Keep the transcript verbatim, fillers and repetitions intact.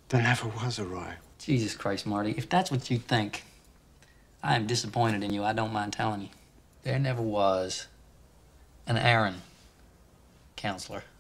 There never was a Roy. Jesus Christ, Marty, if that's what you think, I am disappointed in you. I don't mind telling you. There never was an Aaron, counselor.